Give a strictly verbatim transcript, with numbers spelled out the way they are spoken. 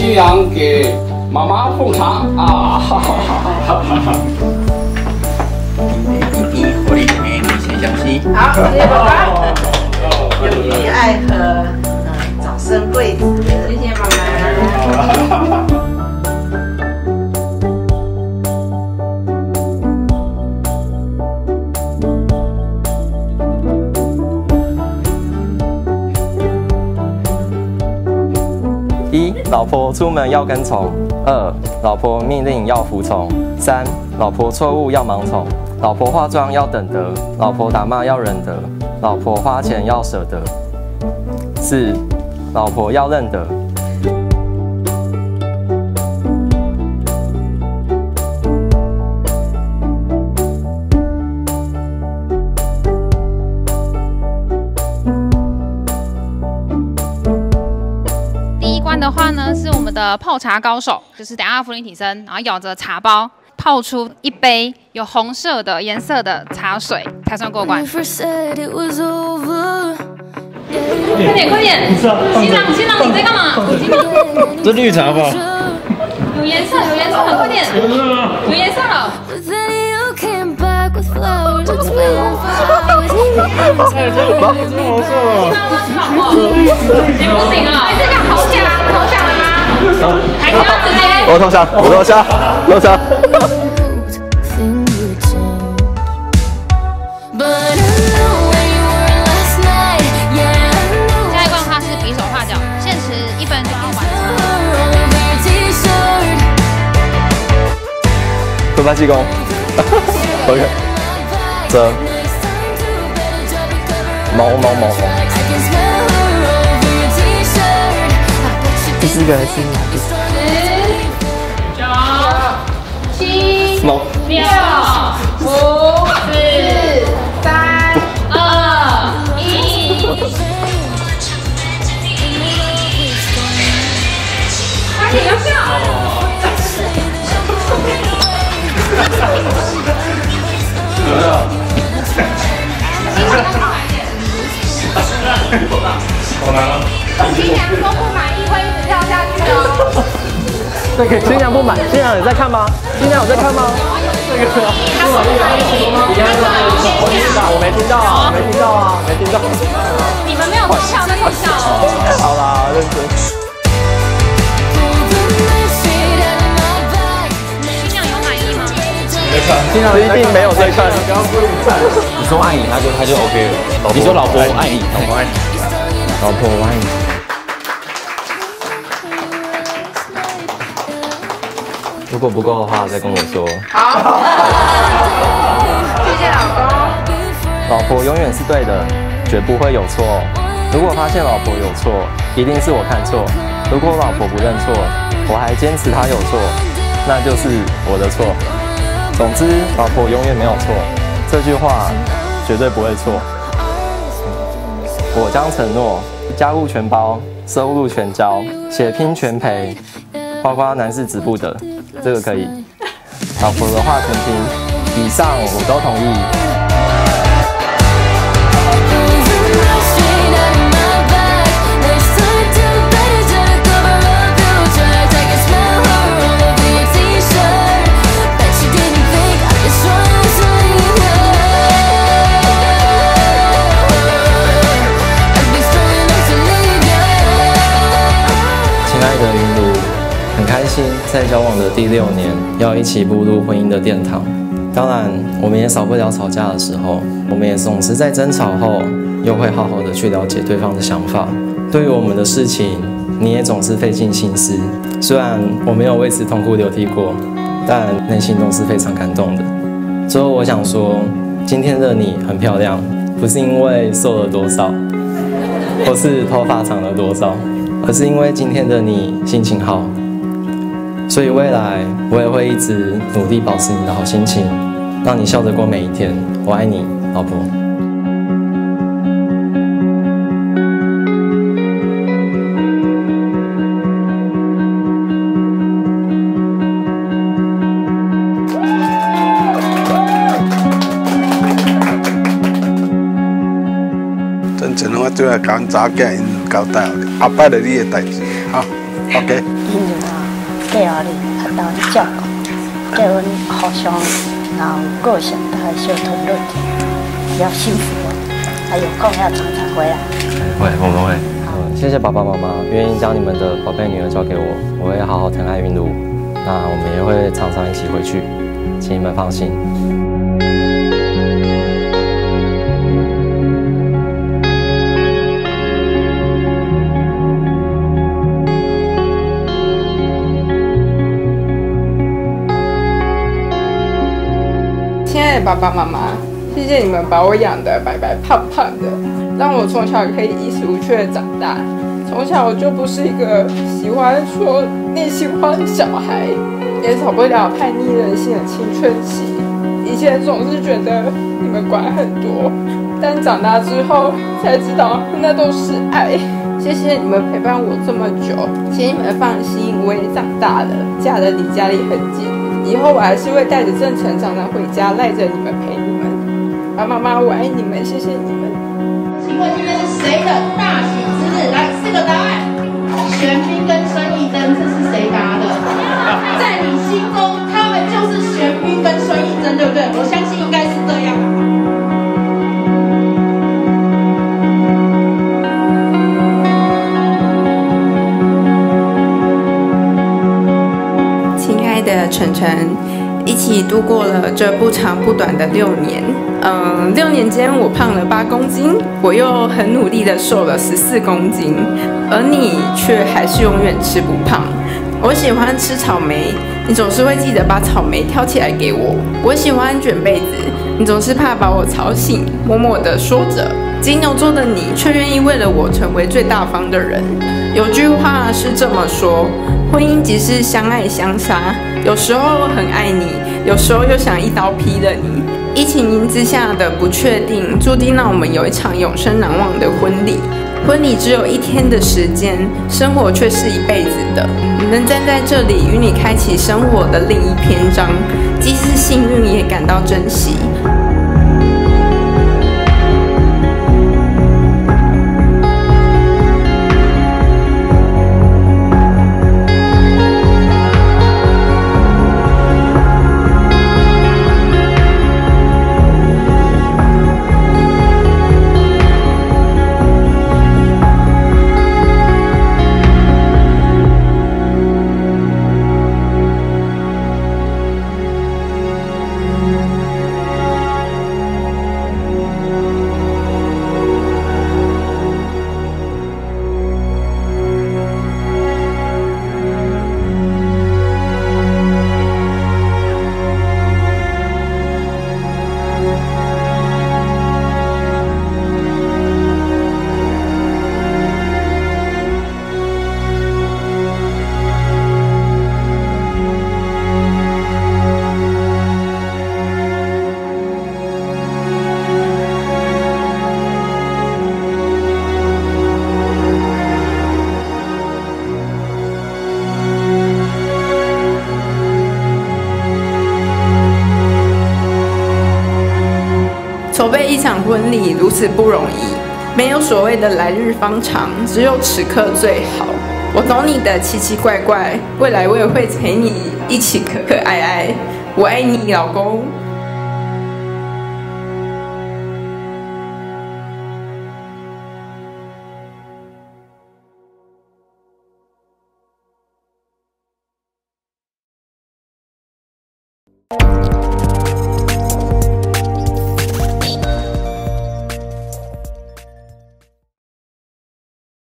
新娘给妈妈奉茶啊！哈哈哈哈哈！ 弟弟，我的美女先相信。 好，谢谢爸爸。友谊爱河，嗯，早生贵子。谢谢妈妈。 一、老婆出门要跟从；二、老婆命令要服从；三、老婆错误要盲从；老婆化妆要等得；老婆打骂要忍得；老婆花钱要舍得；四、老婆要认得。 的话呢，是我们的泡茶高手，就是等一下伏地挺身，然后咬着茶包泡出一杯有红色的颜色的茶水，才算过关。快点快点！新郎新郎你在干嘛？ 这绿茶吧？ 有颜色有颜色了，快点！有颜色了。 哎，这个真好色哦！ 你不行啊！这个好香，投降了吗？还是要直接？ 我投降，我投降，投降。 下一关的话是比手画脚，限时一分就要完成。 挥发气功。OK。折。毛毛毛毛。第四个还是第四。九、七、六、五、四、三、二、一。快点要笑！ 怎么样？好难啊！ 新娘说不满意会一直跳下去哦。 这个新娘不满，新娘有在看吗？新娘有在看吗？这个是。 他说不满意， 我听到，我没听到啊，没听到啊，没听到。 你们没有偷笑在偷笑哦。 好啦，认真。 新娘一定没有在看。 你说爱你，他就他就 OK 了。你说老婆爱你，老婆爱你， 老婆我爱你。如果不够的话，再跟我说。 好。谢谢老公。 老婆永远是对的，绝不会有错。如果发现老婆有错，一定是我看错。如果老婆不认错，我还坚持她有错，那就是我的错。 总之，老婆永远没有错，这句话绝对不会错。我将承诺，家务全包，收入全交，血拼全赔，包括男士止不得，这个可以。老婆的话全听，以上我都同意。 亲爱的云茹，很开心在交往的第六年要一起步入婚姻的殿堂。当然，我们也少不了吵架的时候，我们也总是在争吵后，又会好好的去了解对方的想法。对于我们的事情，你也总是费尽心思。虽然我没有为此痛哭流涕过，但内心都是非常感动的。最后，我想说，今天的你很漂亮，不是因为瘦了多少，或是头发长了多少。 而是因为今天的你心情好，所以未来我也会一直努力保持你的好心情，让你笑着过每一天。我爱你，老婆。 真正我最爱讲查囝因交代，后摆就你的代志，哈。 OK。 因就啊，计划里啊，当照顾，叫阮互相，然后个性大概小团落去，比较幸福。还有空要常常回来。 会，我们会。 嗯，谢谢爸爸妈妈愿意将你们的宝贝女儿交给我，我会好好疼爱云茹。那我们也会常常一起回去，请你们放心。 亲爱的爸爸妈妈，谢谢你们把我养得白白胖胖的，让我从小可以衣食无缺的长大。从小我就不是一个喜欢说内心话的小孩，也少不了叛逆任性的青春期。以前总是觉得你们管很多，但长大之后才知道那都是爱。谢谢你们陪伴我这么久，请你们放心，我也长大了，嫁得离家里很近。以后我还是会带着郑成常常回家，赖着你们陪你们。爸爸妈妈，我爱你们，谢谢你们。 请问今天是谁的大喜之日？来，四个答案：玄彬跟孙艺珍，这是谁答的？在你心中，他们就是玄彬跟孙艺珍，对不对？我相信应该是这样。 亲爱的晨晨，一起度过了这不长不短的六年。嗯，六年间我胖了八公斤，我又很努力的瘦了十四公斤，而你却还是永远吃不胖。我喜欢吃草莓，你总是会记得把草莓挑起来给我。我喜欢卷被子，你总是怕把我吵醒，默默的说着。金牛座的你却愿意为了我成为最大方的人。有句话是这么说，婚姻即是相爱相杀，有时候很爱你，有时候又想一刀劈了你。疫情营之下的不确定，注定让我们有一场永生难忘的婚礼。婚礼只有一天的时间，生活却是一辈子的。能站在这里与你开启生活的另一篇章，既是幸运，也感到珍惜。筹备一场婚礼如此不容易，没有所谓的来日方长，只有此刻最好。我懂你的奇奇怪怪，未来我也会陪你一起可可爱爱。我爱你，老公。 Thank you.